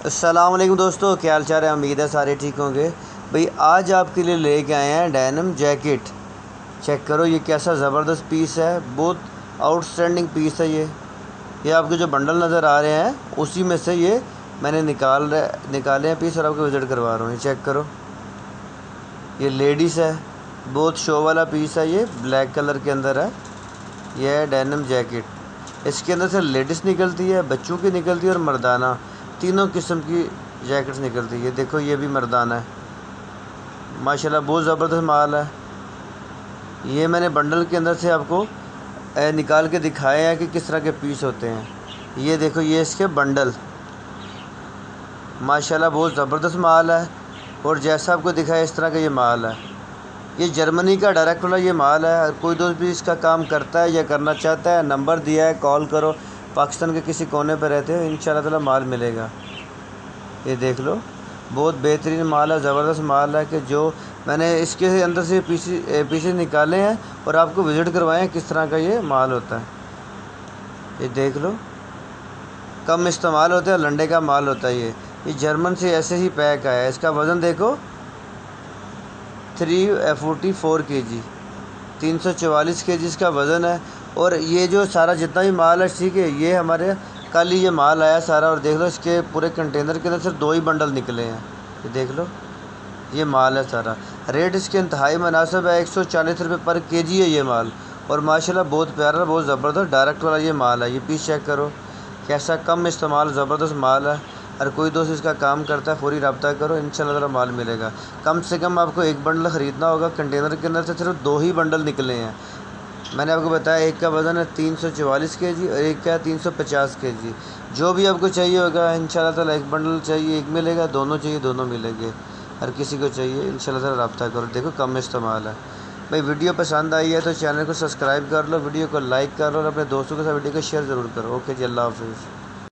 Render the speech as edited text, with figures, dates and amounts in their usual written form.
السلام علیکم دوستو، کیا حال چال ہے؟ امید ہے سارے ٹھیک ہوں گے۔ بھئی آج آپ کے لیے لے کے آئے ہیں ڈینم جیکٹ۔ چیک کرو یہ کیسا زبردست پیس ہے، بہت آؤٹ اسٹینڈنگ پیس ہے۔ یہ آپ کے جو بنڈل نظر آ رہے ہیں اسی میں سے یہ میں نے نکالے ہیں پیس اور آپ کو وزٹ کروا رہا ہوں۔ یہ چیک کرو، یہ لیڈیز ہے، بہت شو والا پیس ہے، یہ بلیک کلر کے اندر ہے۔ یہ ہے ڈینم جیکٹ، اس کے اندر سے لیڈیز نکلتی ہے، بچوں کی نکلتی ہے اور مردانہ، تینوں قسم کی جیکٹس نکلتی ہے۔ یہ دیکھو، یہ بھی مردانہ ہے، ماشاءاللہ بہت زبردست مال ہے۔ یہ میں نے بنڈل کے اندر سے آپ کو نکال کے دکھائے ہیں کہ کس طرح کے پیس ہوتے ہیں۔ یہ دیکھو، یہ اس کے بنڈل، ماشاءاللہ بہت زبردست مال ہے، اور جیسا آپ کو دکھایا اس طرح کا یہ مال ہے۔ یہ جرمنی کا ڈائریکٹ والا یہ مال ہے۔ کوئی دوست بھی اس کا کام کرتا ہے یا کرنا چاہتا ہے، نمبر دیا ہے، کال کرو۔ پاکستان کے کسی کونے پہ رہتے ہو، انشاءاللہ تعالی مال ملے گا۔ یہ دیکھ لو، بہت بہترین مال ہے، زبردست مال ہے، کہ جو میں نے اس کے اندر سے پیسز نکالے ہیں اور آپ کو وزٹ کروائے ہیں کس طرح کا یہ مال ہوتا ہے۔ یہ دیکھ لو، کم استعمال ہوتا ہے، لنڈے کا مال ہوتا ہے۔ یہ جرمن سے ایسے ہی پیک آیا ہے۔ اس کا وزن دیکھو، 344 kg، 344 kg اس کا وزن ہے۔ اور یہ جو سارا جتنا بھی مال ہے، ٹھیک ہے، یہ ہمارے کل ہی یہ مال آیا سارا، اور دیکھ لو اس کے پورے کنٹینر کے اندر صرف 2 ہی بنڈل نکلے ہیں۔ یہ دیکھ لو، یہ مال ہے سارا۔ ریٹ اس کے انتہائی مناسب ہے، 140 روپے پر kg ہے یہ مال، اور ماشاءاللہ بہت پیارا، بہت زبردست ڈائریکٹ والا یہ مال ہے۔ یہ پیس چیک کرو، کیسا کم استعمال زبردست مال ہے۔ ہر کوئی دوست اس کا کام کرتا ہے، فوری رابطہ کرو، انشاءاللہ تعالی مال ملے گا۔ کم سے کم آپ کو 1 بنڈل خریدنا ہوگا، کنٹینر کے اندر سے صرف 2 ہی بنڈل نکلے ہیں۔ میں نے آپ کو بتایا، ایک کا وزن ہے 344 kg اور ایک کا ہے 350 kg۔ جو بھی آپ کو چاہیے ہوگا انشاءاللہ تعالی، 1 بنڈل چاہیے 1 ملے گا، دونوں چاہیے 2 ملیں گے۔ ہر کسی کو چاہیے، انشاءاللہ تعالی رابطہ کرو۔ دیکھو کم استعمال ہے۔ بھائی ویڈیو پسند آئی ہے تو چینل کو سبسکرائب کر لو، ویڈیو کو لائک کر لو، اور اپنے دوستوں کے ساتھ ویڈیو کو شیئر ضرور کرو۔ اوکے جی، اللہ حافظ۔